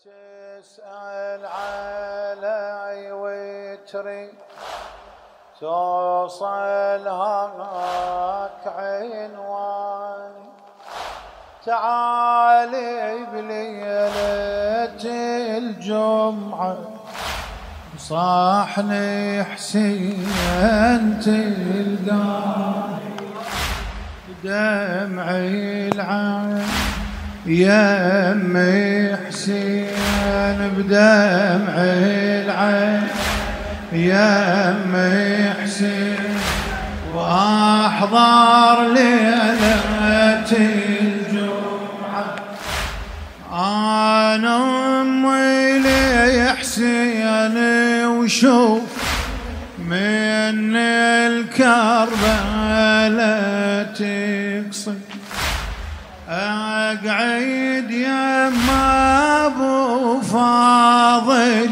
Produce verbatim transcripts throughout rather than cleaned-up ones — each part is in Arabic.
تسأل علي وتري توصل هاك عنواني، تعالي بليلة الجمعة صاحني حسين تلقاني، بدمعي العين يا أمي حسين، بدمعي العين يا أمي حسين، وأحضر ليلة الجمعة أنا أمي لي حسين، وشوف من الكربلاء تقصي، أقعد يما أبو فاضل،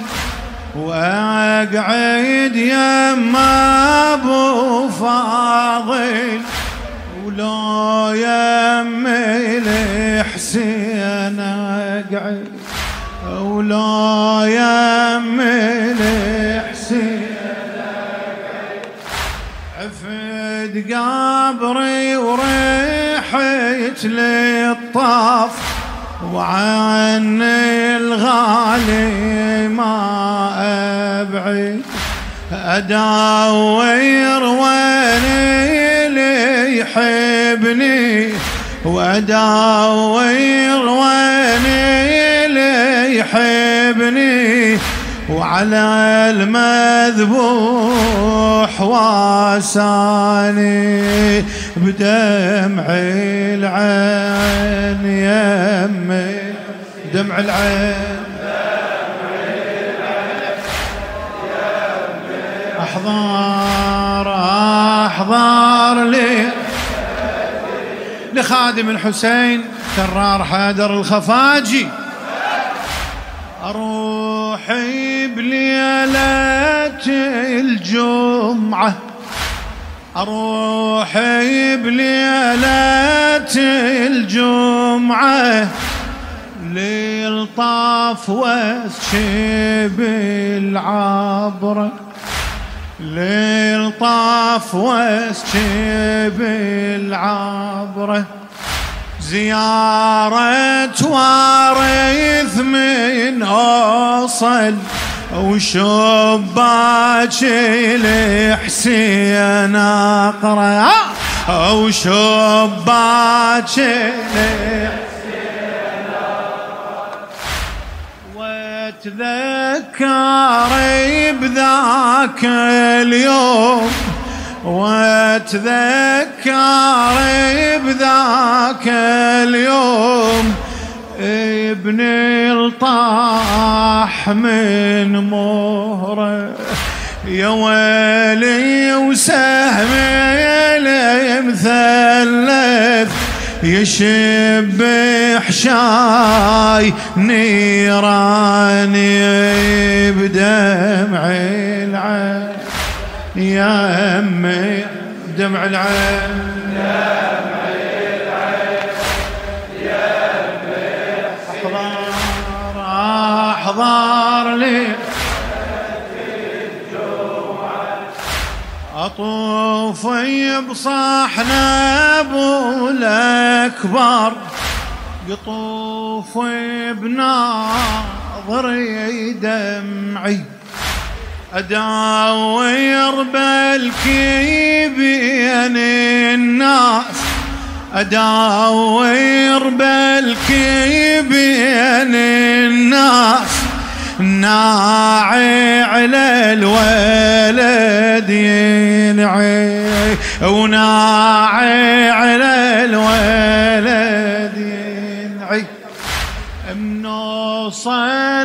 وأقعد يما أبو فاضل، ولو يمي الحسين أقعد، ولو يمي الحسين أقعد، عفد قبري وريحت للطاف، وعني الغالي ما أبعد، أدور وين اللي يحبني، وأدور وين اللي يحبني، وعلى المذبوح واساني، بدمعي العين يا أمي، دمع العين أحضر أحضر لي لخادم الحسين كرار حيدر الخفاجي، أروحي بليلة الجمعة، أروحي بليلة الجمعة، للطاف واسشب العبرة، للطاف واسشب العبرة، زيارة وارث من أوصل، وشباك الحسين أقرأ، وشباك الحسين أقرأ، واتذكري بذاك اليوم، واتذكري بذاك اليوم، ابني الطاح من مهره، يا ويلي وسهمي المثلث، يشب حشاي نيراني، بدمعي العين يا أمي، دمع العين دمعي العين يا أمي، أحضر أحضر لي أطوف بصحن أبو الأكبر، يطوف بناظري دمعي، أداور بالكي بين الناس، أداور بالكي بين الناس، ناعي على الولد ينعي، وناعي على الولد ينعي، منوصل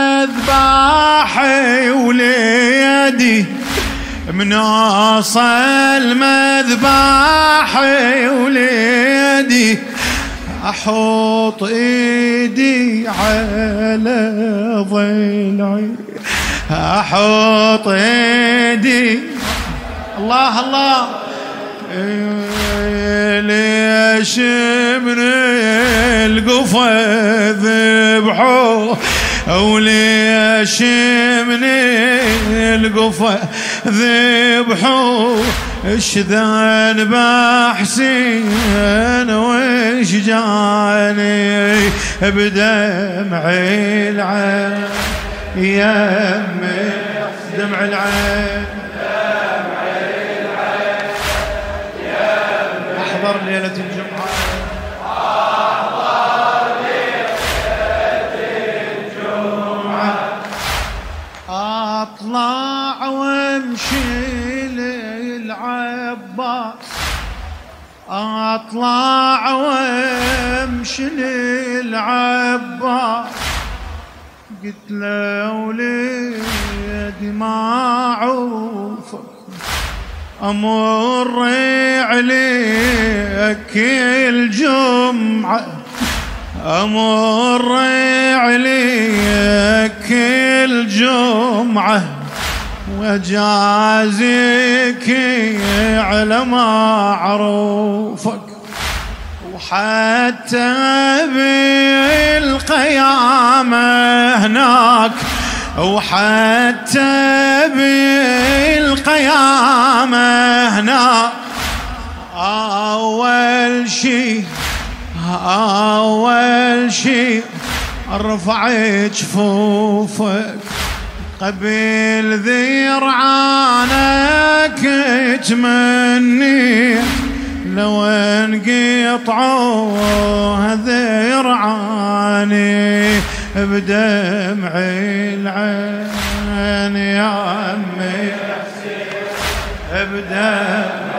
مذبحي وليدي، منوصل مذبحي وليدي، أحط إيدي على ضلعي، أحط إيدي الله الله ليش من القفا ذبحوا وليش من القفا ذبحوا اش ذنب حسين وش جاني بدمع العين يمي دمع العين احضر ليلة الجمعة احضر ليلة الجمعة اطلع وامشي للعباس اطلع وامشي للعباس قلت له وليدي ما عوفك امر عليك الجمعة امر عليك الجمعة وجازيك على معروفك وحتى بالقيامة هناك وحتى بالقيامة هناك أول شي أول شي ارفع جفوفك قبل ذرعانك تمني لو انقطعوا ذرعاني بدمع العين يا عمي بدمع